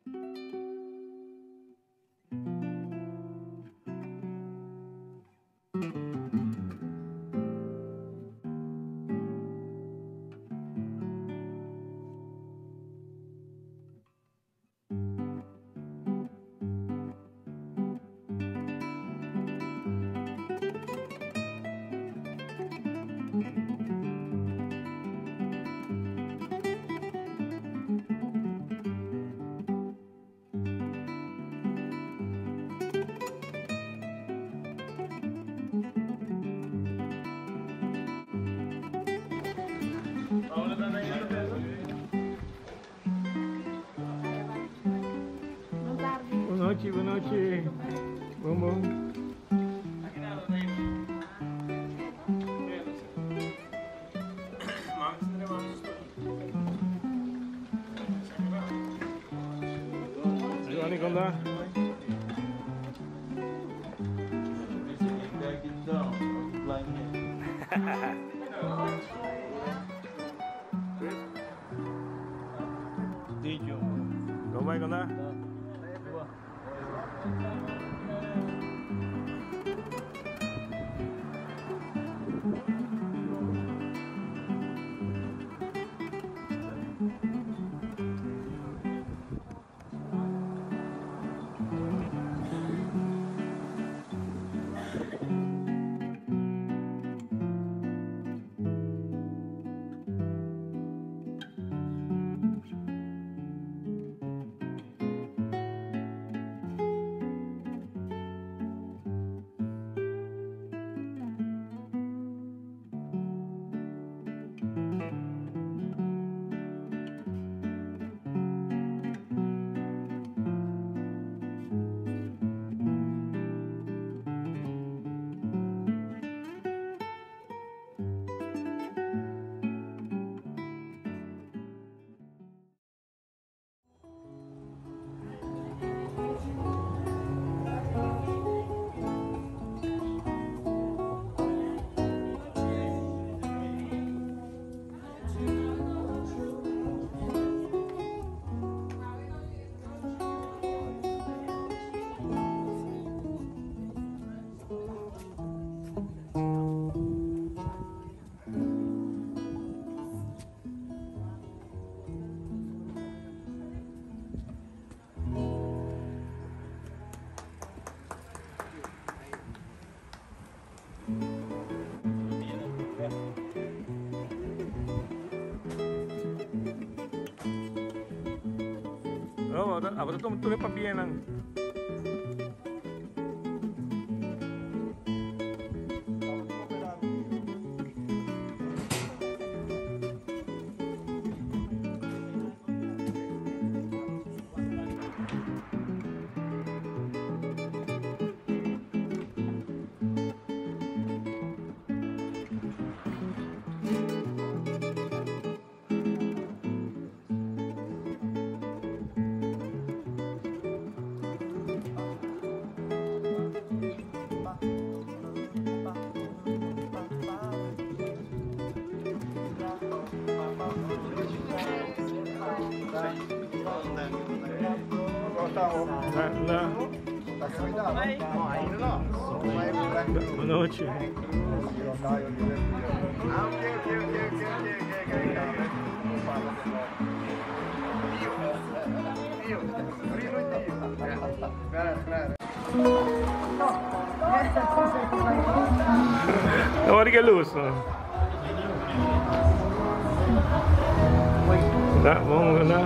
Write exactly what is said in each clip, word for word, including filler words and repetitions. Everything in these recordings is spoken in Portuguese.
Boa noite, boa noite. Bom, bom. Giovanni, come dá? Como vai, como dá? Oh, apa tu tulis papier nang. Boa noite. Olha que luz. Tá, vamos lá.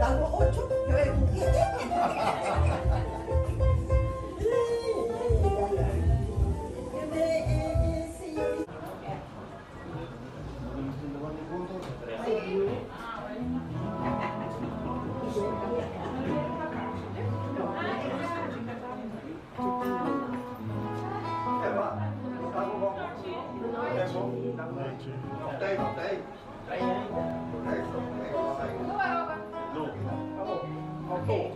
Lago ocho, yo era un siete. Đây, đây. Đây. Đây, okay.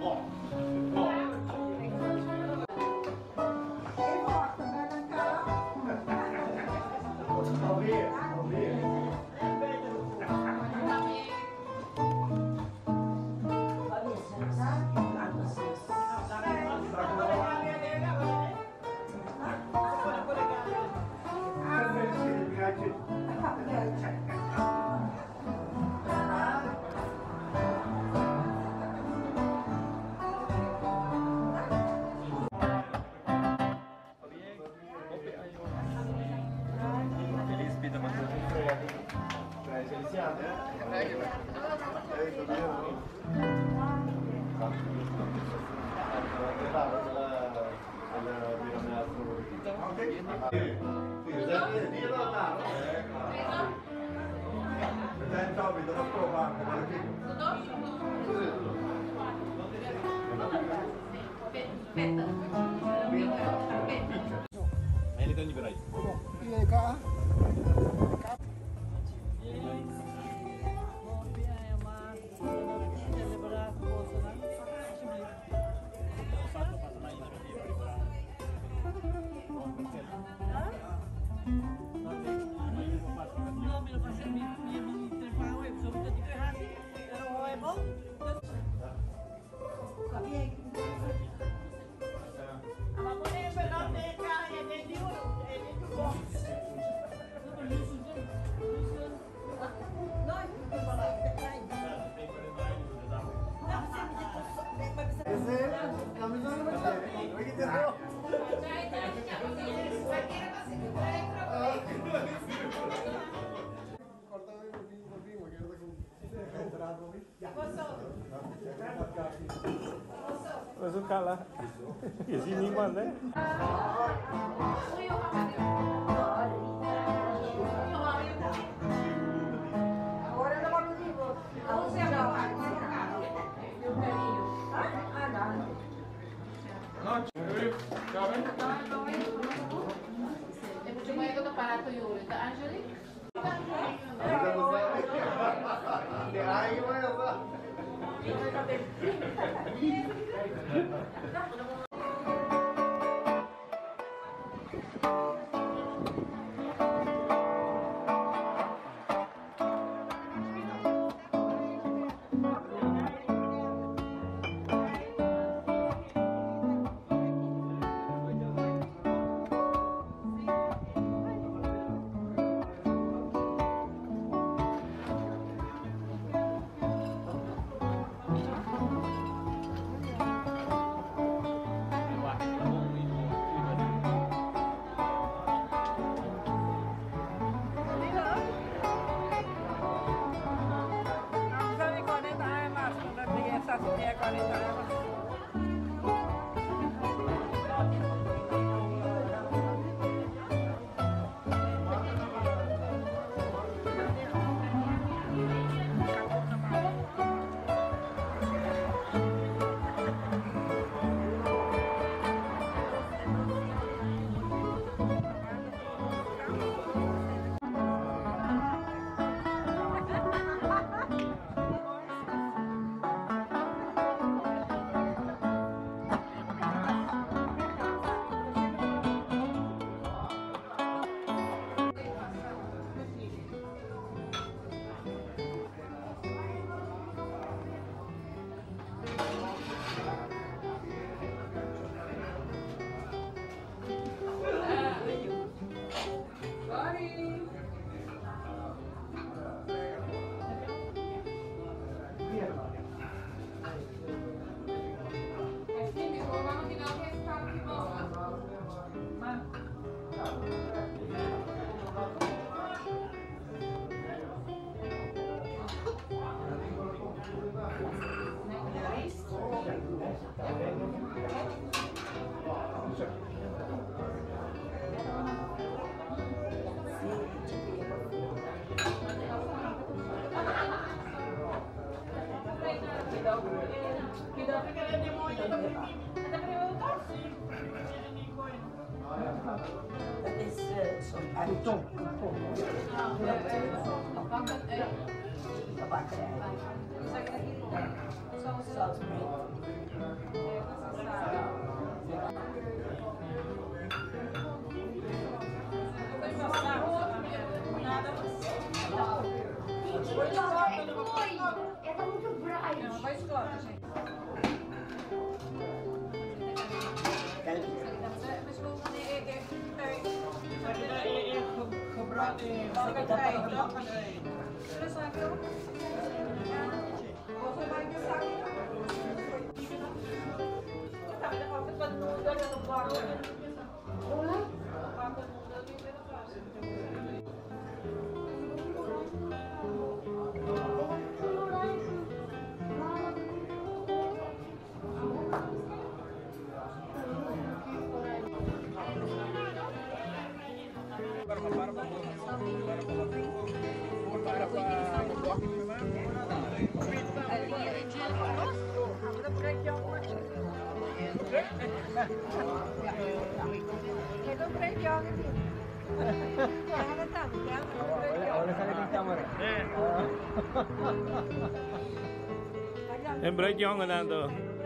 Ele tem liberado. Iya kak. Masuk kalah. Ya sini mana? Agora não vamos vivo. A você não. Meu carinho. Ah, não. Cuma itu kepala tuyul, itu Angelique. Để ai quá không? Ela é muito bright. Não, vai escova, gente. Mas vou fazer. Gebruikt in. En breed jongen dan toch?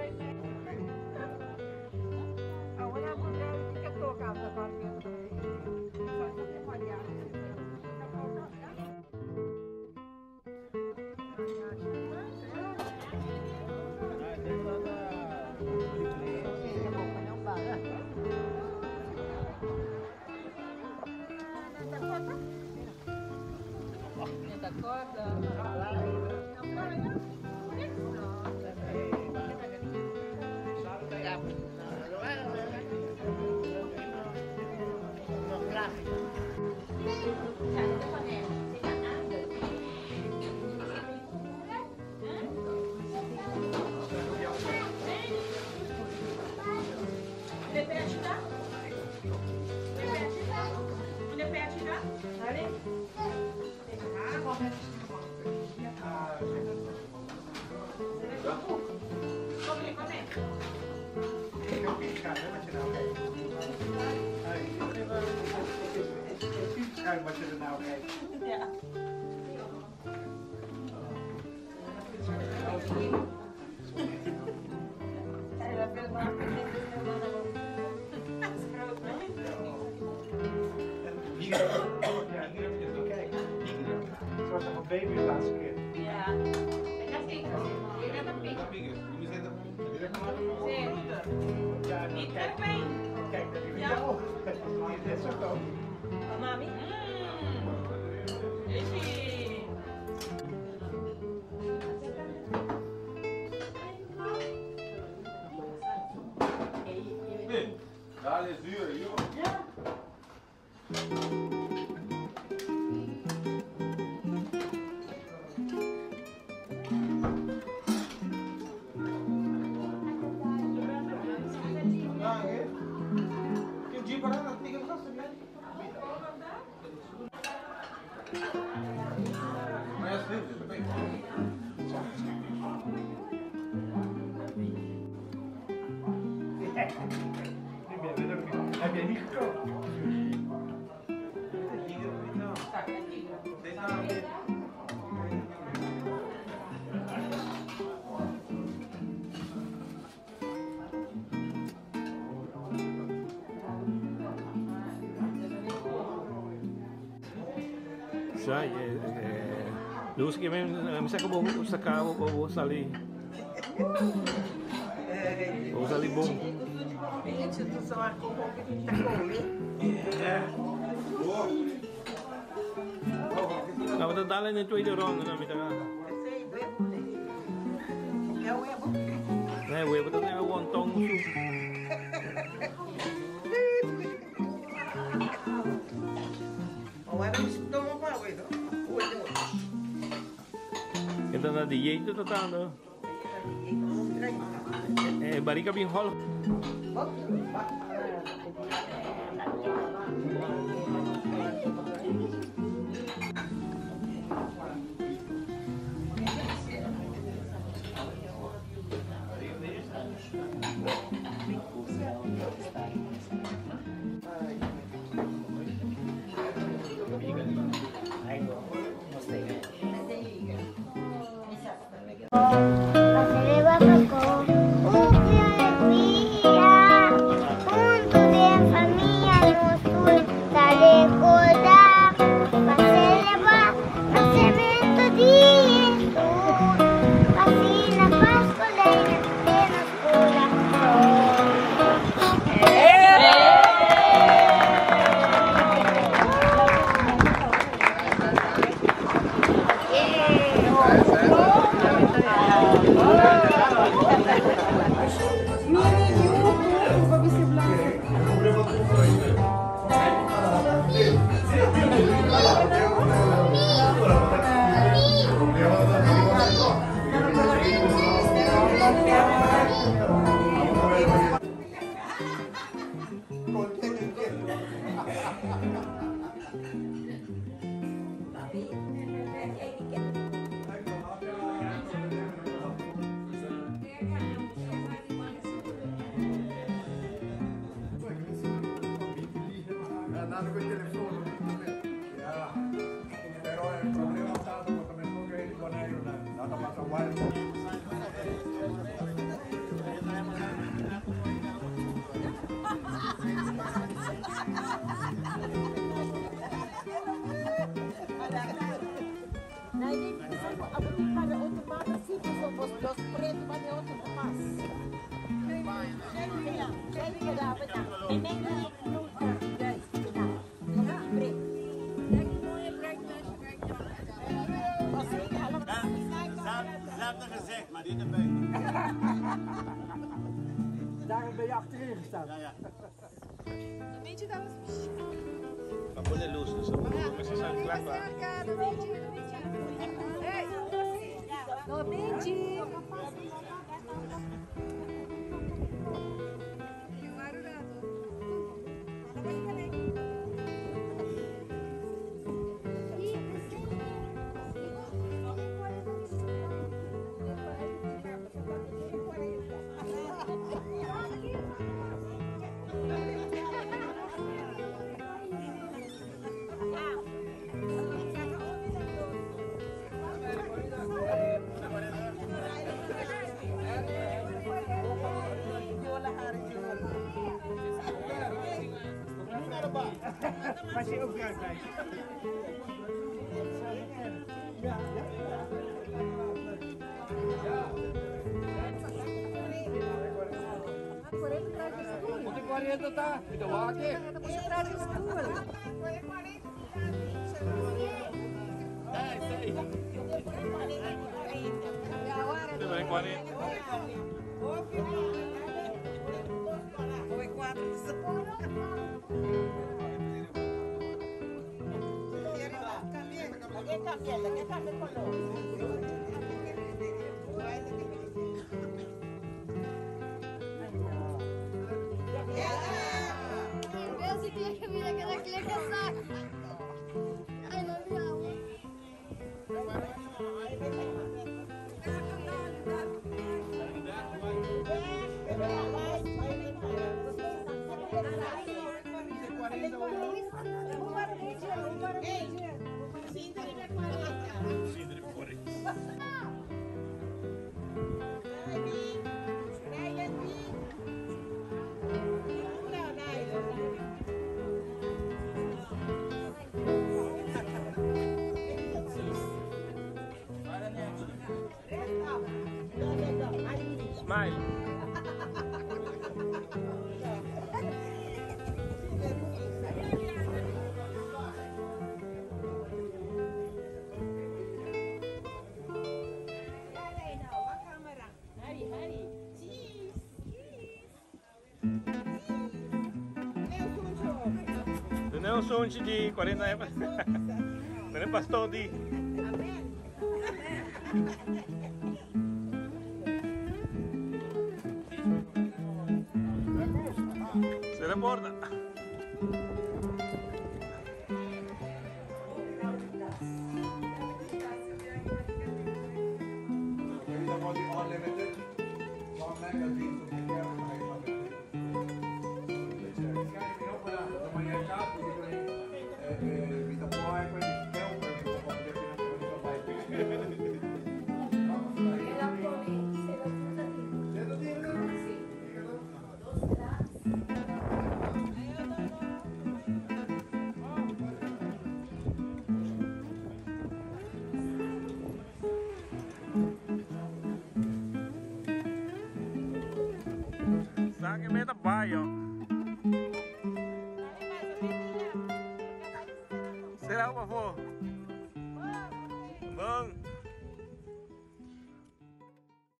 Kijk wat je er nou kijkt. Ja. Zoals een baby de laatste keer. Ja. Ja, niet kijk. Kijk, dat is jou. Die is net zo groot. Mami? Daar is duur, joh. Ja. Maar ja, stil, dat ben ik. Heb jij niet gekookt? Sai, luz que vem, me saca bom, saca o o sali. O sali bom. Nou, wat dan in de tweede ronde dan met elkaar. Nee, we hebben dat even wonton soep. Kita na dieet itu tanda. Eh, bari ka bing hol. Andando con il telefono, però il problema è stato quando mi sono che con lei è andata a passare guardia. Zelfde gezicht, maar niet erbij. Daar ben je achterin gestaan. Ja, ja. Dan weet je dat was... Maar voor de loes, dus ze zijn klaar. Hey! No, Benji! Was je ook uit bij? Ja. Moet ik quarenta tá? Me deu aqui. Esse aqui que vira aquela clica saca. Ai, não me Smile. Non sono di quaranta anni. Non è pastor di.